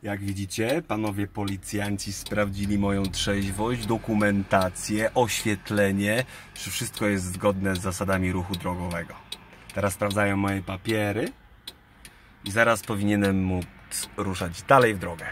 Jak widzicie, panowie policjanci sprawdzili moją trzeźwość, dokumentację, oświetlenie, czy wszystko jest zgodne z zasadami ruchu drogowego. Teraz sprawdzają moje papiery i zaraz powinienem móc ruszać dalej w drogę.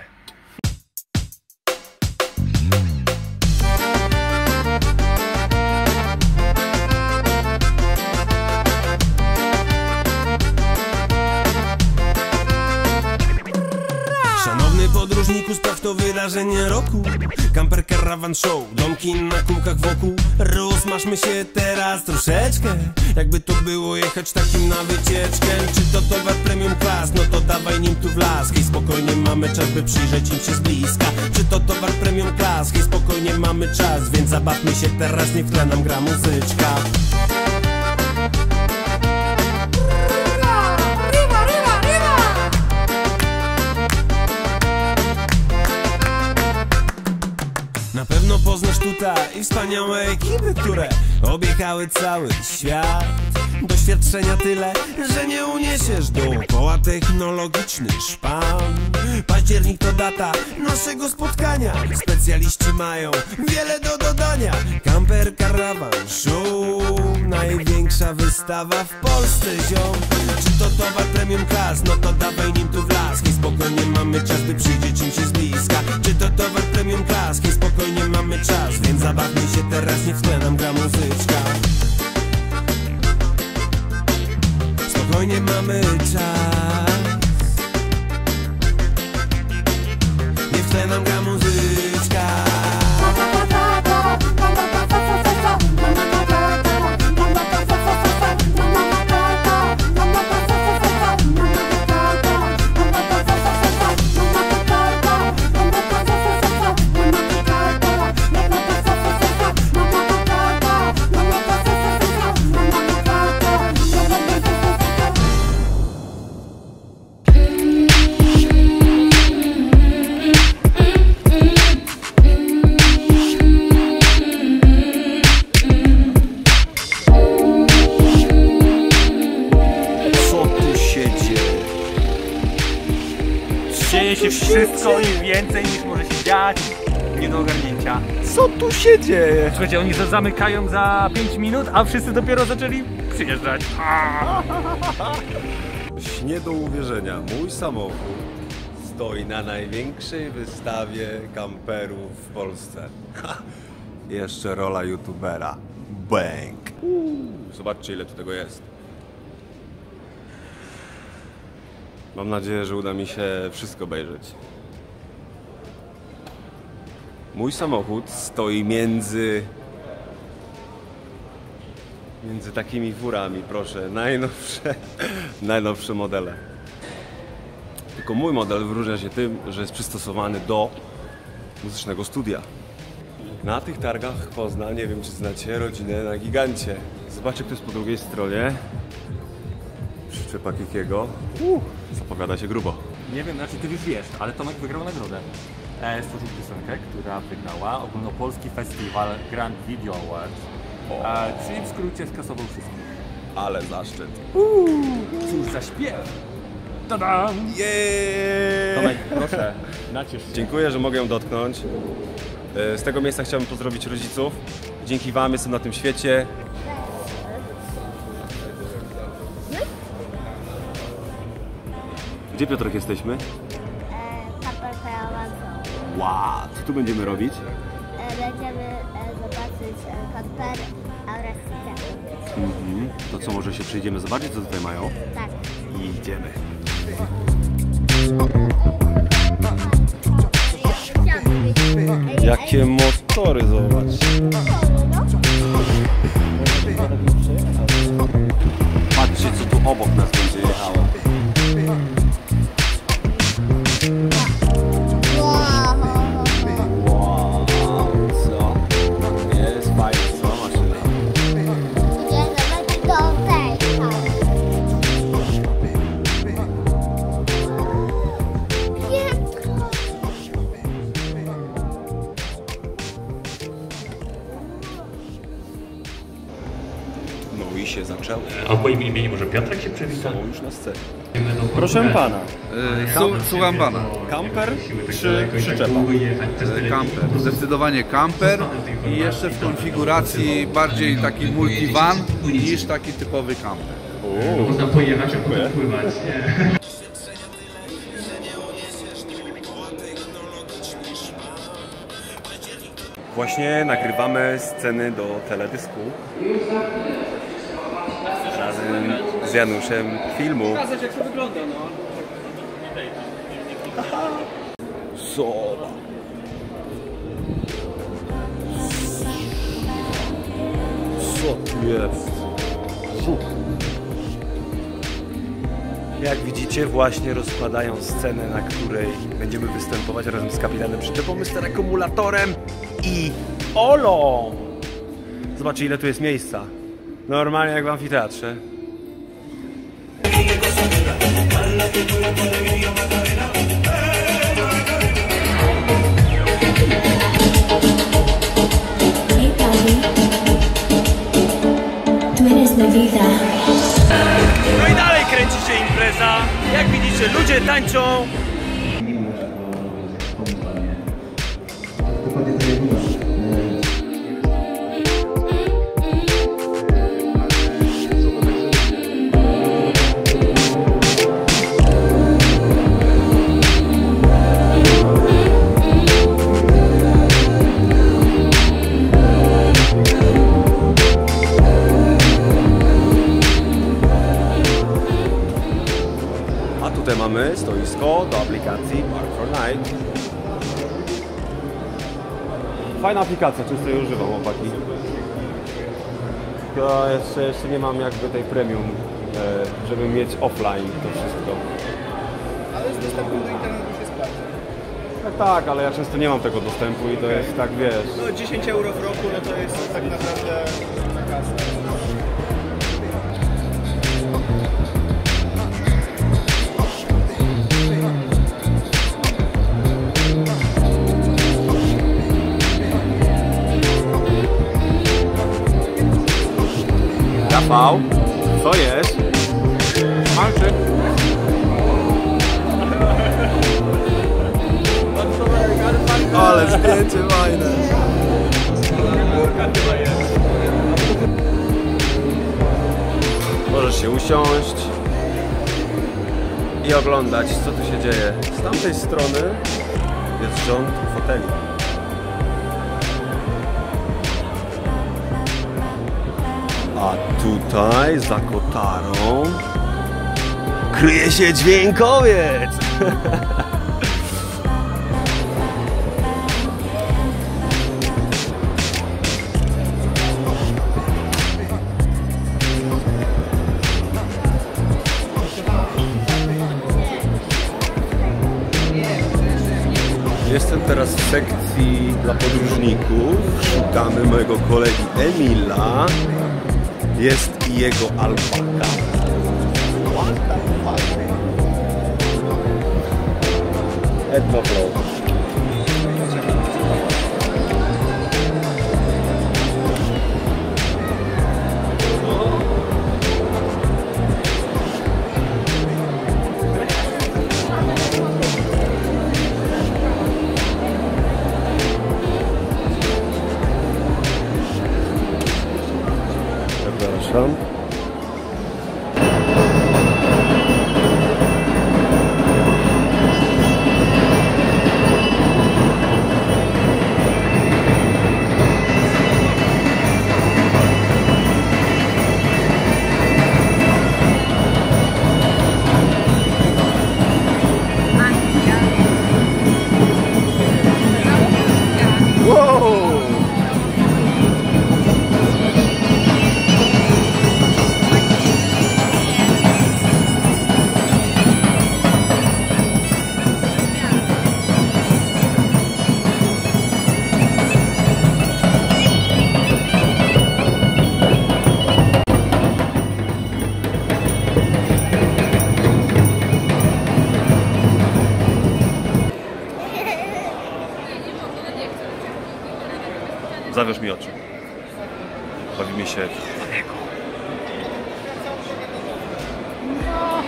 Szanowny podróżniku, sprawdź to wydarzenie roku. Camper Caravan Show, domki na kółkach wokół. Rozmaszmy się teraz troszeczkę, jakby to było jechać takim na wycieczkę. Czy to towar premium class? No to dawaj nim tu w las. Hej, spokojnie mamy czas, by przyjrzeć im się z bliska. Czy to towar premium class? Hej, spokojnie mamy czas, więc zabawmy się teraz, niech w tle nam gra muzyczka. Na pewno poznasz tutaj wspaniałe ekipy, które objechały cały świat. Doświadczenia tyle, że nie uniesiesz dookoła technologiczny szpan. Październik to data naszego spotkania. Specjaliści mają wiele do dodania. Camper Caravan Show, największa wystawa w Polsce, ziom. Czy to towar premium class? No to dawaj nim tu w las. Hej, spokojnie mamy czas, by przyjrzeć im się z bliska. Czy to towar premium class? Hej, spokojnie mamy czas, więc zabawmy się teraz, niech w tle nam gra muzyczka. Spokojnie mamy czas, niech w tle nam gra muzyczka. Dzieje się wszystko i więcej niż może się dziać. Nie do ogarnięcia. Co tu się dzieje? Słuchajcie, oni zamykają za 5 minut, a wszyscy dopiero zaczęli przyjeżdżać. Nie do uwierzenia, mój samochód stoi na największej wystawie kamperów w Polsce. Jeszcze rola youtubera. Bang! Zobaczcie, ile tu tego jest. Mam nadzieję, że uda mi się wszystko obejrzeć. Mój samochód stoi między takimi furami, proszę, najnowsze modele. Tylko mój model wyróżnia się tym, że jest przystosowany do muzycznego studia. Na tych targach Poznań, nie wiem czy znacie, rodzinę na Gigancie. Zobaczcie, kto jest po drugiej stronie. Przyczepa Kikiego. Zapowiada się grubo. Nie wiem, znaczy ty już wiesz, ale Tomek wygrał nagrodę. Stworzył piosenkę, która wygrała Ogólnopolski Festiwal Grand Video Awards. Czyli w skrócie skasował wszystko. Ale zaszczyt. Cóż za śpiew! Tada! Jeee! Tomek, proszę, naciesz się. Dziękuję, że mogę ją dotknąć. Z tego miejsca chciałbym pozdrowić rodziców. Dzięki wam jestem na tym świecie. Gdzie, Piotrek, jesteśmy? Camper Caravan. Wow, co tu będziemy robić? Będziemy zobaczyć kamper oraz sklepy. To co, może się przyjdziemy zobaczyć, co tutaj mają? Tak. I idziemy. Jakie motory, zobacz. Patrzcie, co tu obok nas będzie jechało. Wow, co? Jest fajnie, co maszyna? Idziemy do tej No i się zaczęło. słyszał, A w moim imieniu może Piotrek się przywita? są już na scenie. Proszę pana, Słucham pana. kamper czy przyczepa? Kamper. Zdecydowanie kamper i jeszcze w konfiguracji bardziej taki multivan niż taki typowy kamper. Można pojechać, a potem pływać. Właśnie nagrywamy sceny do teledysku razem z Januszem filmu. Pokazać jak to wygląda, no. Zobacz. Co tu jest? Jak widzicie, właśnie rozkładają scenę, na której będziemy występować razem z kapitanem przyczepą, Mr. Akumulatorem i Olą. Zobaczcie, ile tu jest miejsca. Normalnie jak w amfiteatrze. Hey papi, tú eres mi vida. No i dalej kręci się impreza. Jak widzicie, ludzie tańczą. Tutaj mamy stoisko do aplikacji Park4Night. Fajna aplikacja, często jej używam, chłopaki. Tylko jeszcze nie mam jakby tej premium, żeby mieć offline to wszystko. Ale z dostępem do internetu się sprawdza. Tak, ale ja często nie mam tego dostępu i to jest tak, wiesz... No 10 euro w roku, no to jest tak naprawdę na kasę. Rafał, co jest? Malczyk. Ale zdjęcie fajne. Możesz się usiąść i oglądać, co tu się dzieje. Z tamtej strony jest rząd foteli. A tutaj za kotarą kryje się dźwiękowiec. Jestem teraz w sekcji dla podróżników. Szukamy mojego kolegi Emila. Jest i jego alpaka. Etnopro. Zapraszam. Zawierz mi oczy. Bawimy się w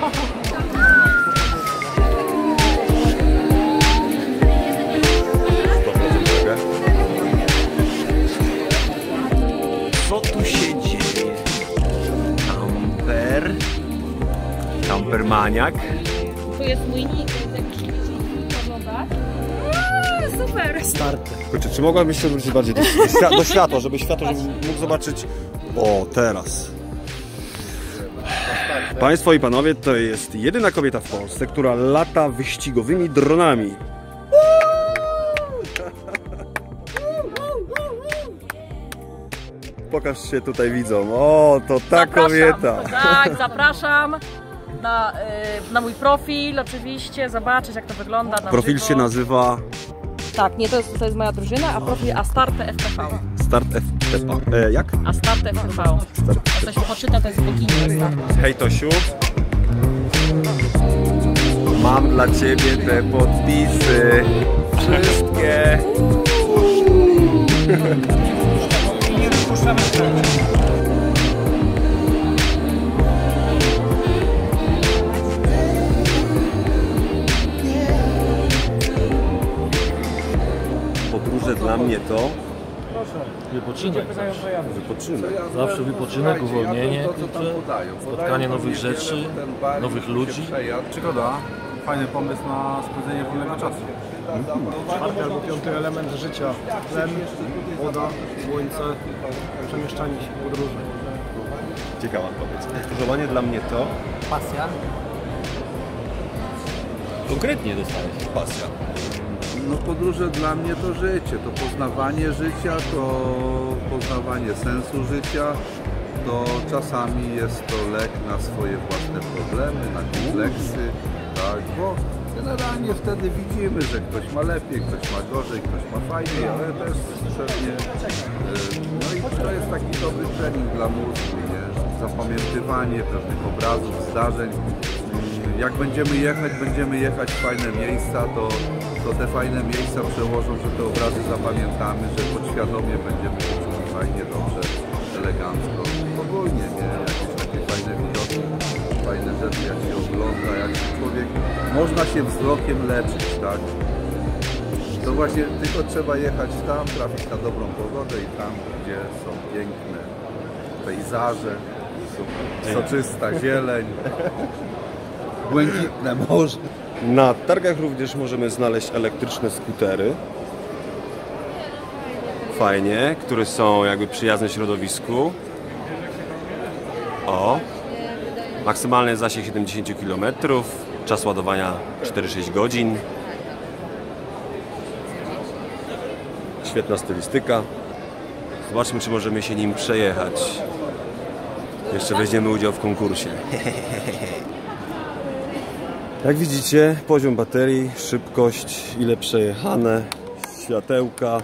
Co tu się dzieje? Camper. Campermaniak. Tu jest mój nick, więc jak już oglądać. Super! Kurczę, czy mogłabyś się wrócić bardziej do światła, żeby mógł zobaczyć... O, teraz. Państwo i panowie, to jest jedyna kobieta w Polsce, która lata wyścigowymi dronami. Pokaż się tutaj widzom. O, to ta kobieta. Tak, zapraszam na mój profil, oczywiście, zobaczyć jak to wygląda na Profil żywo. się nazywa... Tak, nie, to jest moja drużyna, a profil Astarte FTV. Start FTP. Jak? Astarte FTV. Jak ktoś poczyta, to jest bogini. Hej Tosiu. Mam dla ciebie te podpisy. Wszystkie. Podróże dla mnie to Wypoczynek. wypoczynek. Zawsze wypoczynek, uwolnienie, spotkanie nowych rzeczy, nowych ludzi. Przygoda. Fajny pomysł na spędzenie wolnego czasu. Czwarty albo piąty element życia. Tlen, woda, słońce, przemieszczanie się, podróże. Ciekawa odpowiedź. Podróżowanie dla mnie to Pasja. Konkretnie dostałeś. pasja. No podróże dla mnie to życie, to poznawanie życia, to poznawanie sensu życia, to czasami jest to lek na swoje własne problemy, na kompleksy, tak, bo generalnie wtedy widzimy, że ktoś ma lepiej, ktoś ma gorzej, ktoś ma fajniej, ale też pewnie, no i to jest taki dobry trening dla mózgu, nie? Zapamiętywanie pewnych obrazów, zdarzeń. Jak będziemy jechać w fajne miejsca, to te fajne miejsca przełożą, że te obrazy zapamiętamy, że podświadomie będziemy się czuli fajnie, dobrze, elegancko. Ogólnie, nie? Jakieś takie fajne widoki, fajne rzeczy, jak się ogląda, jak człowiek... Można się wzrokiem leczyć, tak? To właśnie tylko trzeba jechać tam, trafić na dobrą pogodę i tam, gdzie są piękne pejzaże, soczysta zieleń, błękitne morze. Na targach również możemy znaleźć elektryczne skutery. Fajnie, które są jakby przyjazne środowisku. O! Maksymalny zasięg 70 km, czas ładowania 4-6 godzin. Świetna stylistyka. Zobaczmy, czy możemy się nim przejechać. Jeszcze weźmiemy udział w konkursie. Jak widzicie, poziom baterii, szybkość, ile przejechane, światełka.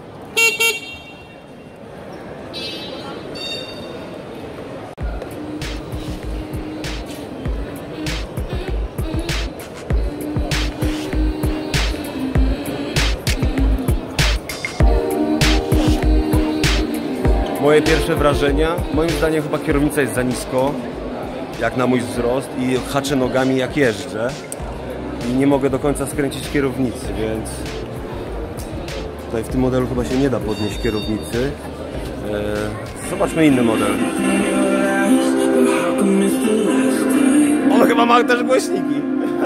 Moje pierwsze wrażenia, moim zdaniem chyba kierownica jest za nisko, jak na mój wzrost, i haczę nogami jak jeżdżę i nie mogę do końca skręcić kierownicy, więc tutaj w tym modelu chyba się nie da podnieść kierownicy. Zobaczmy inny model. On chyba ma też głośniki.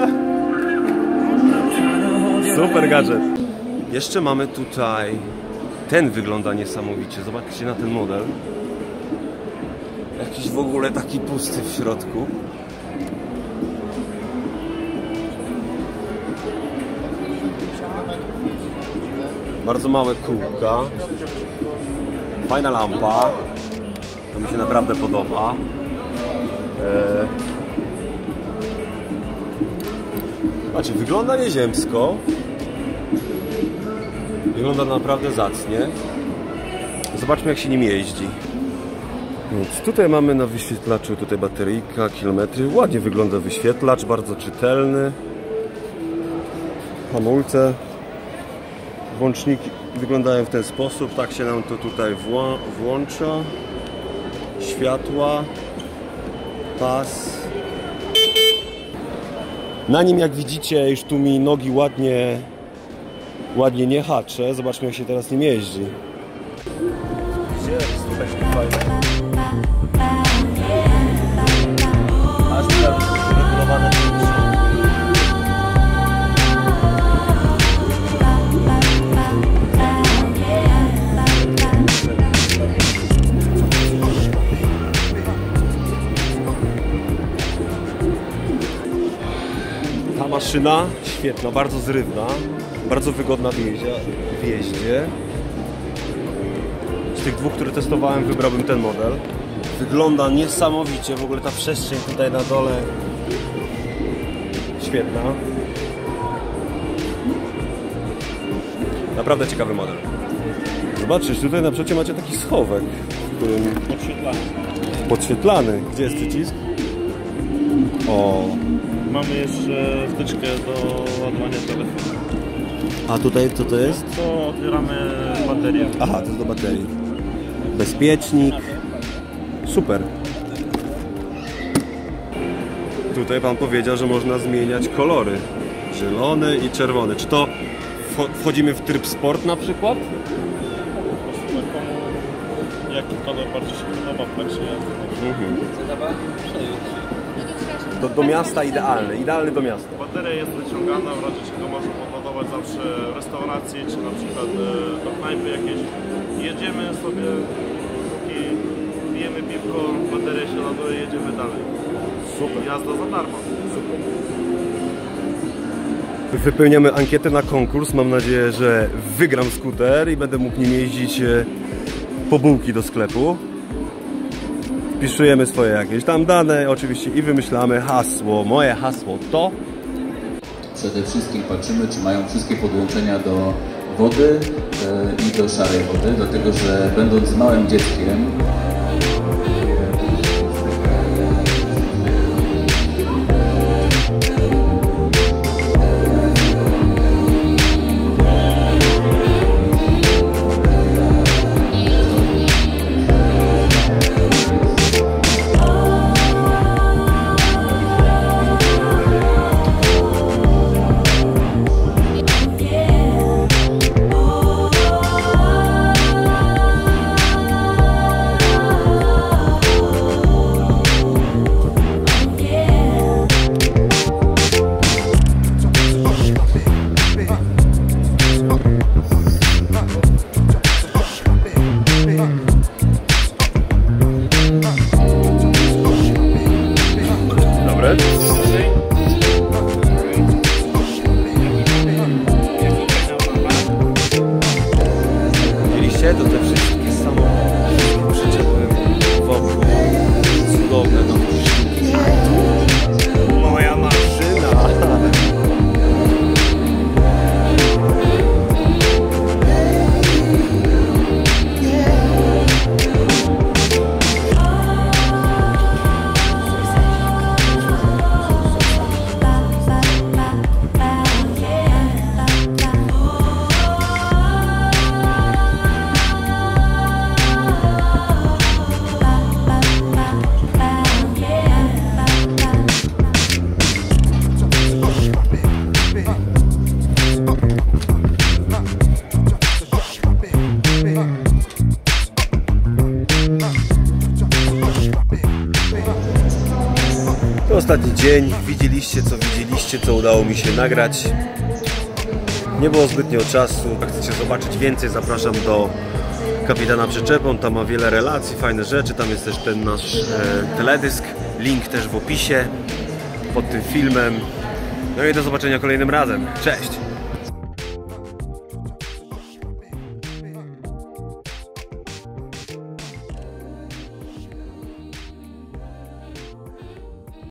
Super gadżet. Jeszcze mamy tutaj, ten wygląda niesamowicie, zobaczcie na ten model. Jakiś w ogóle taki pusty w środku. Bardzo małe kółka. Fajna lampa. To mi się naprawdę podoba. Znaczy, wygląda nieziemsko. Wygląda naprawdę zacnie. Zobaczmy, jak się nim jeździ. Więc tutaj mamy na wyświetlaczu tutaj bateryjka, kilometry. Ładnie wygląda wyświetlacz, bardzo czytelny. Hamulce. Włączniki wyglądają w ten sposób. Tak się nam to tutaj włącza. Światła. Pas. Na nim, jak widzicie, już tu mi nogi ładnie nie haczę. Zobaczmy, jak się teraz nim jeździ. Ta maszyna świetna, bardzo zrywna, bardzo wygodna w jeździe. Z tych dwóch, które testowałem, wybrałbym ten model. Wygląda niesamowicie, w ogóle ta przestrzeń tutaj na dole świetna. Naprawdę ciekawy model. Zobaczcie, tutaj na przecie macie taki schowek, w którym... Podświetlany. Gdzie jest przycisk? O. Mamy jeszcze wtyczkę do ładowania telefonu. A tutaj co to jest? To otwieramy baterię. Aha, to jest do baterii. Bezpiecznik. Super. Tutaj pan powiedział, że można zmieniać kolory. Zielony i czerwony. Czy to wchodzimy w tryb sport na przykład? Jaki kolor bardziej się podoba w trakcie jazdy? Do miasta idealny do miasta. Bateria jest wyciągana, w razie czego można podładować zawsze w restauracji, czy na przykład do knajpy jakiejś. Jedziemy sobie, póki pijemy piwko, bateria się ładuje, jedziemy dalej. Super. Jazda za darmo. Super. Wypełniamy ankietę na konkurs. Mam nadzieję, że wygram skuter i będę mógł nim jeździć po bułki do sklepu. Wpisujemy swoje jakieś tam dane oczywiście i wymyślamy hasło. Moje hasło to... Przede wszystkim patrzymy, czy mają wszystkie podłączenia do wody i do szarej wody, dlatego że będąc małym dzieckiem to te wszystkie samochody przyczepy wokół cudowne, no moja maszyna. To ostatni dzień, widzieliście co udało mi się nagrać. Nie było zbytnio czasu, jak chcecie zobaczyć więcej, zapraszam do Kapitana Przyczepą, tam ma wiele relacji, fajne rzeczy, tam jest też ten nasz teledysk, link też w opisie pod tym filmem. No i do zobaczenia kolejnym razem, cześć!